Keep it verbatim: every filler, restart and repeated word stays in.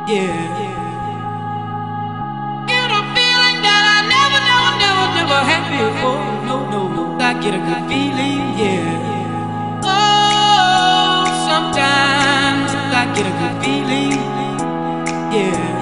yeah. Get a feeling that I never, never, never, never had before. No, no, no, I get a good feeling, yeah. Oh, sometimes I get a good feeling, yeah.